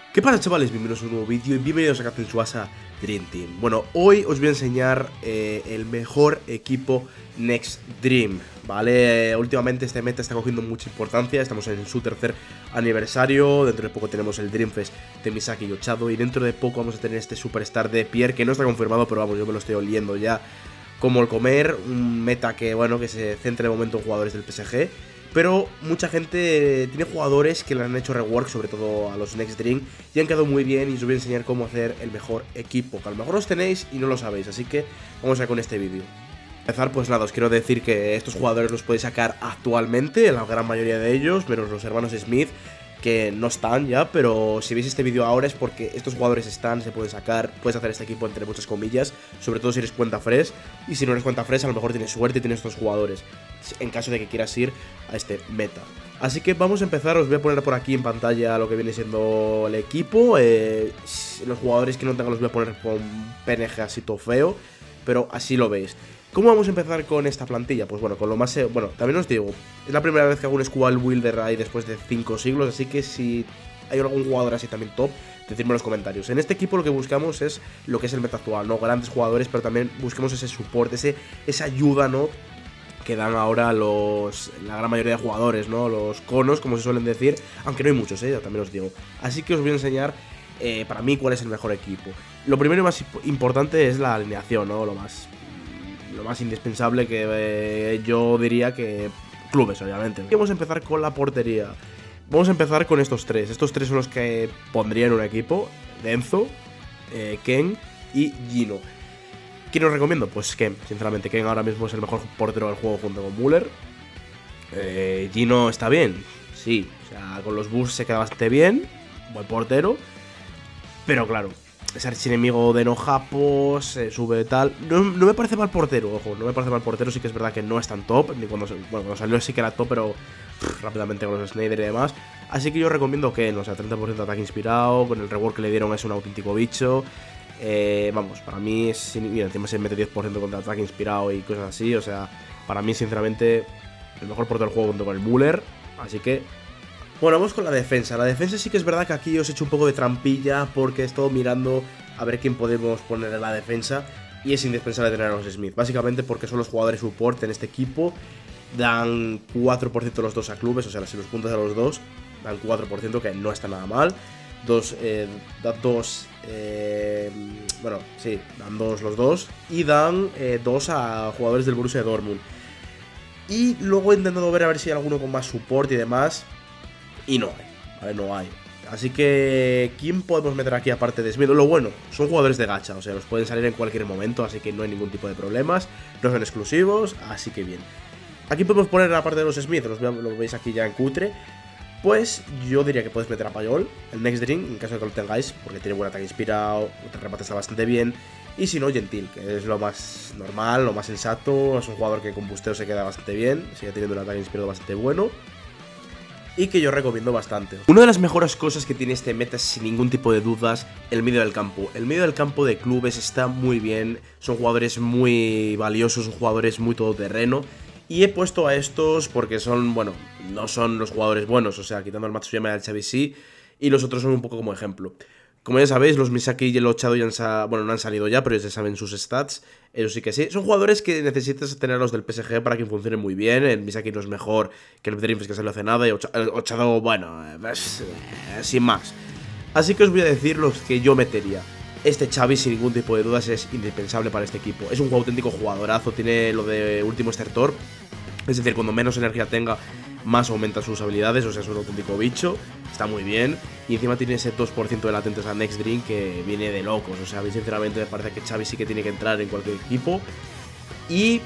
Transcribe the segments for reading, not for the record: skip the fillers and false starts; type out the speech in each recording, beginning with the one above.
¿Qué pasa, chavales? Bienvenidos a un nuevo vídeo y bienvenidos a Katzensuasa Dream Team. Bueno, hoy os voy a enseñar el mejor equipo Next Dream, ¿vale? Últimamente este meta está cogiendo mucha importancia, estamos en su tercer aniversario, dentro de poco tenemos el Dream Fest de Misaki y Ochado y dentro de poco vamos a tener este Superstar de Pierre, que no está confirmado, pero vamos, yo me lo estoy oliendo ya como el comer, un meta que, bueno, que se centra de momento en jugadores del PSG. Pero mucha gente tiene jugadores que le han hecho rework, sobre todo a los Next Dream, y han quedado muy bien y os voy a enseñar cómo hacer el mejor equipo, que a lo mejor os tenéis y no lo sabéis, así que vamos a con este vídeo. Para empezar, pues nada, os quiero decir que estos jugadores los podéis sacar actualmente, la gran mayoría de ellos, menos los hermanos Smith, que no están ya, pero si veis este vídeo ahora es porque estos jugadores están, se pueden sacar, puedes hacer este equipo entre muchas comillas, sobre todo si eres cuenta fresh, y si no eres cuenta fresh a lo mejor tienes suerte y tienes estos jugadores, en caso de que quieras ir a este meta. Así que vamos a empezar, os voy a poner por aquí en pantalla lo que viene siendo el equipo, los jugadores que no tengan los voy a poner con PNG así todo feo, pero así lo veis. ¿Cómo vamos a empezar con esta plantilla? Pues bueno, con lo más... Bueno, también os digo, es la primera vez que hago un Squad Builder ahí después de 5 siglos, así que si hay algún jugador así también top, decidme en los comentarios. En este equipo lo que buscamos es lo que es el meta actual, ¿no? Grandes jugadores, pero también busquemos ese support, esa ayuda, ¿no? Que dan ahora la gran mayoría de jugadores, ¿no? Los conos, como se suelen decir, aunque no hay muchos, ya también os digo. Así que os voy a enseñar, para mí, cuál es el mejor equipo. Lo primero y más importante es la alineación, ¿no? Lo más indispensable que yo diría que clubes, obviamente. Y vamos a empezar con la portería. Vamos a empezar con estos tres. Estos tres son los que pondría en un equipo: Denzo, Ken y Gino. ¿Quién os recomiendo? Pues Ken, sinceramente. Ken ahora mismo es el mejor portero del juego junto con Müller. Gino está bien, sí. O sea, con los boosts se queda bastante bien. Buen portero. Pero claro, es archienemigo de Nojapos, sube tal. No me parece mal portero, ojo, no me parece mal portero. Sí que es verdad que no es tan top. Ni cuando salió sí que era top, pero rápidamente con los Snyder y demás. Así que yo recomiendo Ken, o sea, 30% de ataque inspirado. Con el rework que le dieron es un auténtico bicho. Vamos, para mí es... Mira, encima se mete 10% contra ataque inspirado y cosas así. O sea, para mí, sinceramente, el mejor portero del juego junto con el Müller. Así que... Bueno, vamos con la defensa. La defensa sí que es verdad que aquí os he hecho un poco de trampilla porque he estado mirando a ver quién podemos poner en la defensa. Y es indispensable tener a los Smith. Básicamente porque son los jugadores support en este equipo. Dan 4% los dos a clubes, o sea, si los puntos a los dos, dan 4%, que no está nada mal. Bueno, sí, dan 2 los dos. Y dan 2 a jugadores del Borussia Dortmund. Y luego he intentado ver a ver si hay alguno con más support y demás. Y no hay, ¿vale? No hay. Así que, ¿quién podemos meter aquí aparte de Smith? Lo bueno, son jugadores de gacha, o sea, los pueden salir en cualquier momento, así que no hay ningún tipo de problemas. No son exclusivos, así que bien. Aquí podemos poner, aparte de los Smith, lo veis aquí ya en cutre. Pues yo diría que podéis meter a Payol, el Next Dream, en caso de que lo tengáis, porque tiene buen ataque inspirado, el remate está bastante bien. Y si no, Gentil, que es lo más normal, lo más sensato. Es un jugador que con busteo se queda bastante bien, sigue teniendo un ataque inspirado bastante bueno. Y que yo recomiendo bastante. Una de las mejores cosas que tiene este meta es, sin ningún tipo de dudas, el medio del campo. El medio del campo de clubes está muy bien, son jugadores muy valiosos, son jugadores muy todoterreno. Y he puesto a estos porque son, bueno, no son los jugadores buenos, o sea, quitando al Matsuyama y al Xavi sí, y los otros son un poco como ejemplo. Como ya sabéis, los Misaki y el Ochado ya no han salido ya, pero ya saben sus stats. Ellos sí que sí. Son jugadores que necesitas tenerlos del PSG para que funcionen muy bien. El Misaki no es mejor que el Dream Fest, que salió hace nada. Y el Ochado, bueno, sin más. Así que os voy a decir los que yo metería. Este Xavi, sin ningún tipo de dudas, es indispensable para este equipo. Es un auténtico jugadorazo. Tiene lo de último estertor. Es decir, cuando menos energía tenga, más aumenta sus habilidades, o sea, es un auténtico bicho, está muy bien. Y encima tiene ese 2% de latentes a Next Dream que viene de locos, o sea, a mí sinceramente me parece que Xavi sí que tiene que entrar en cualquier equipo. Y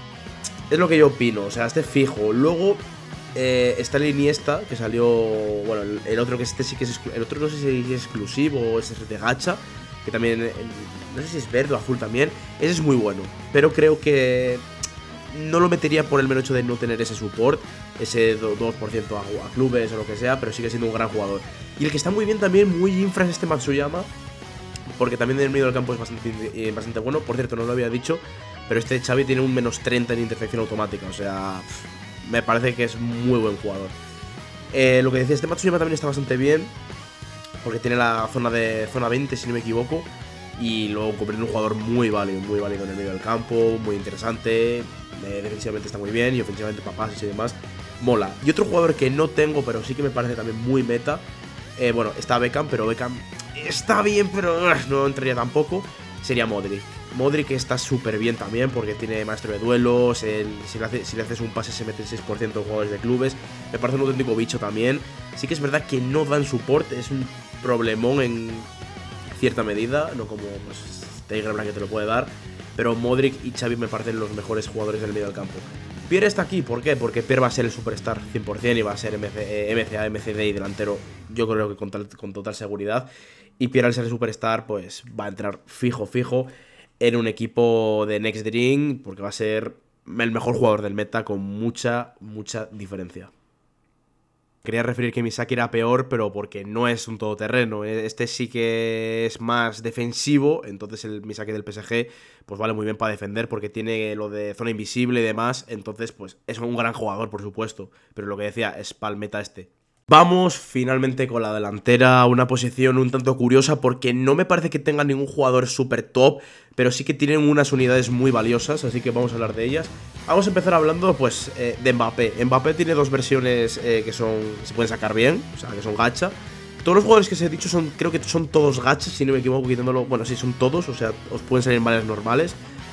es lo que yo opino, o sea, este fijo. Luego está el Iniesta, que salió, bueno, el otro que este sí que es, el otro no sé si es exclusivo o es de gacha, que también, no sé si es verde o azul también, ese es muy bueno, pero creo que... No lo metería por el mero hecho de no tener ese support, ese 2% a clubes o lo que sea, pero sigue siendo un gran jugador. Y el que está muy bien también, muy infra, es este Matsuyama, porque también en el medio del campo es bastante bueno. Por cierto, no lo había dicho, pero este Xavi tiene un menos 30 en intercepción automática, o sea, me parece que es muy buen jugador. Lo que decía, este Matsuyama también está bastante bien. porque tiene la zona 20, si no me equivoco. Y luego convertir en un jugador muy válido en el medio del campo, muy interesante. Defensivamente está muy bien y ofensivamente para pases y demás. Mola. Y otro jugador que no tengo, pero sí que me parece también muy meta. Bueno, está Beckham, pero Beckham está bien, pero no entraría tampoco. Sería Modric. Modric está súper bien también porque tiene maestro de duelos. Si le haces un pase se mete el 6% de jugadores de clubes. Me parece un auténtico bicho también. Sí que es verdad que no dan soporte. Es un problemón en cierta medida. No como pues, Tiger que te lo puede dar. Pero Modric y Xavi me parecen los mejores jugadores del medio del campo. Pierre está aquí, ¿por qué? Porque Pierre va a ser el superstar 100% y va a ser MCA, MCD y delantero, yo creo que con total seguridad. Y Pierre al ser el superstar, pues va a entrar fijo en un equipo de Next Dream, porque va a ser el mejor jugador del meta con mucha diferencia. Quería referir que Misaki era peor, pero porque no es un todoterreno. Este sí que es más defensivo, entonces el Misaki del PSG pues vale muy bien para defender porque tiene lo de zona invisible y demás. Entonces pues es un gran jugador, por supuesto, pero lo que decía es para el meta este. Vamos finalmente con la delantera, una posición un tanto curiosa porque no me parece que tenga ningún jugador súper top, pero sí que tienen unas unidades muy valiosas, así que vamos a hablar de ellas. Vamos a empezar hablando pues de Mbappé. Mbappé tiene dos versiones que se pueden sacar bien, o sea, que son gacha. Todos los jugadores que os he dicho creo que son todos gachas, si no me equivoco, quitándolo. Bueno, sí, son todos, o sea, os pueden salir en varias normales.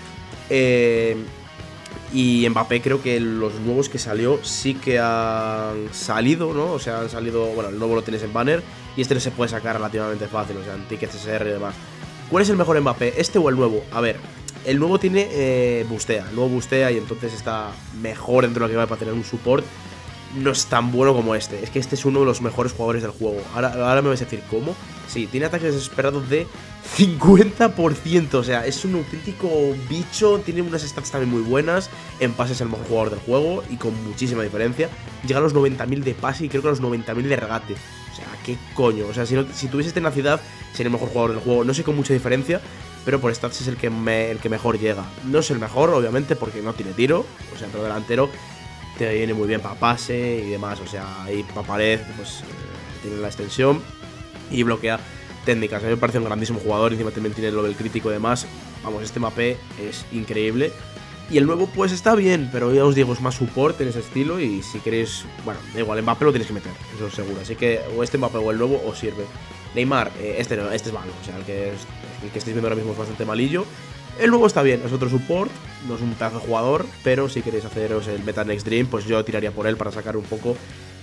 Y Mbappé creo que los nuevos que salió sí que han salido, ¿no? O sea, han salido. Bueno, el nuevo lo tienes en banner y este se puede sacar relativamente fácil, o sea, en tickets SR y demás. ¿Cuál es el mejor Mbappé? ¿Este o el nuevo? A ver, el nuevo tiene bustea, el nuevo bustea y entonces está mejor dentro de lo que va para tener un support. No es tan bueno como este. Es que este es uno de los mejores jugadores del juego. Ahora me vais a decir, ¿cómo? Sí, tiene ataques desesperados de 50%. O sea, es un auténtico bicho. Tiene unas stats también muy buenas. En pase es el mejor jugador del juego y con muchísima diferencia. Llega a los 90.000 de pase y creo que a los 90.000 de regate. O sea, ¿qué coño? O sea, si tuviese tenacidad, sería el mejor jugador del juego. No sé con mucha diferencia, pero por stats es el que mejor llega. No es el mejor, obviamente, porque no tiene tiro. O sea, pero delantero te viene muy bien para pase y demás. O sea, ahí para pared, pues tiene la extensión y bloquea técnicas. A mí me parece un grandísimo jugador. Encima también tiene lo del crítico y demás. Vamos, este Mbappé es increíble. Y el nuevo pues está bien, pero ya os digo, es más support en ese estilo. Y si queréis, bueno, da igual, Mbappé lo tienes que meter, eso es seguro. Así que o este Mbappé o el nuevo os sirve. Neymar, este no, este es malo. O sea, el que estáis viendo ahora mismo es bastante malillo. El nuevo está bien, es otro support, no es un pedazo de jugador, pero si queréis haceros el Meta Next Dream, pues yo tiraría por él para sacar un poco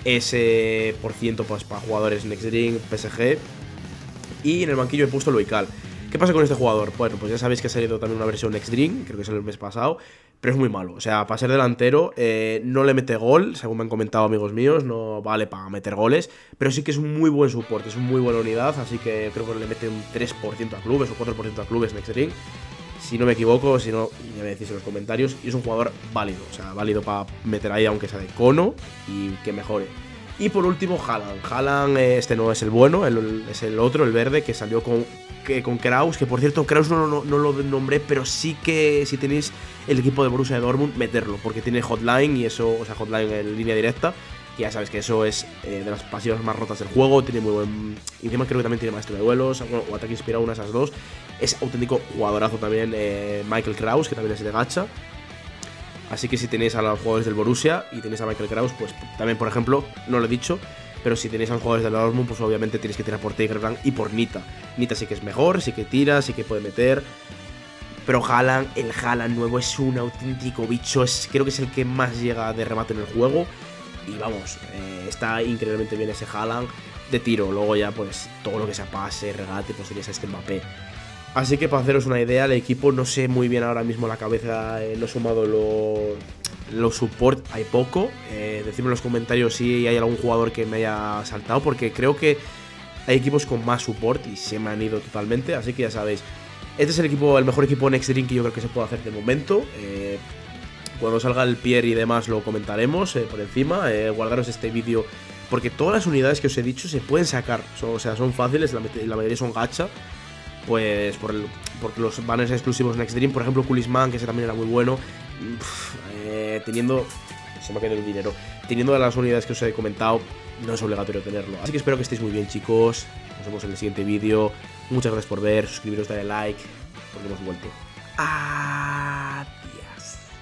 ese por ciento pues, para jugadores Next Dream, PSG. Y en el banquillo he puesto Loical. ¿Qué pasa con este jugador? Bueno, pues ya sabéis que ha salido también una versión Next Dream, creo que salió el mes pasado, pero es muy malo. O sea, para ser delantero no le mete gol, según me han comentado amigos míos, no vale para meter goles, pero sí que es un muy buen support, es una muy buena unidad, así que creo que le mete un 3% a clubes o 4% a clubes Next Dream. Si no me equivoco, si no, ya me decís en los comentarios. Y es un jugador válido, o sea, válido para meter ahí aunque sea de cono y que mejore. Y por último, Haaland. Haaland, este no es el bueno, es el otro, el verde, que salió con Kraus. Que por cierto, Kraus no lo nombré, pero sí que si tenéis el equipo de Borussia Dortmund, meterlo. Porque tiene hotline y eso, o sea, hotline en línea directa. Y ya sabes que eso es de las pasivas más rotas del juego. Tiene muy buen. Y encima creo que también tiene maestro de duelos. Bueno, o ataque inspirado, una de esas dos. Es auténtico jugadorazo también Michael Kraus, que también es de gacha. Así que si tenéis a los jugadores del Borussia y tenéis a Michael Kraus, pues también, por ejemplo, no lo he dicho, pero si tenéis a los jugadores del Dortmund, pues obviamente tenéis que tirar por Tigerbrand y por Nita. Nita sí que es mejor, sí que tira, sí que puede meter. Pero Haaland, el Haaland nuevo es un auténtico bicho. Creo que es el que más llega de remate en el juego. Y vamos, está increíblemente bien ese Haaland de tiro. Luego ya pues todo lo que sea pase, regate, pues tenéis a este Mbappé. Así que para haceros una idea, el equipo no sé muy bien ahora mismo la cabeza, no he sumado los support, hay poco. Decidme en los comentarios si hay algún jugador que me haya saltado, porque creo que hay equipos con más support y se me han ido totalmente, así que ya sabéis. Este es el mejor equipo Next Dream que yo creo que se puede hacer de momento. Cuando salga el Pierre y demás lo comentaremos por encima. Guardaros este vídeo porque todas las unidades que os he dicho se pueden sacar. O sea, son fáciles, la mayoría son gacha. Pues por los banners exclusivos Next Dream. Por ejemplo, Kulisman, que ese también era muy bueno. Teniendo... Se me ha caído el dinero. Teniendo las unidades que os he comentado, no es obligatorio tenerlo. Así que espero que estéis muy bien, chicos. Nos vemos en el siguiente vídeo. Muchas gracias por ver, suscribiros, darle like, porque hemos vuelto. Adiós.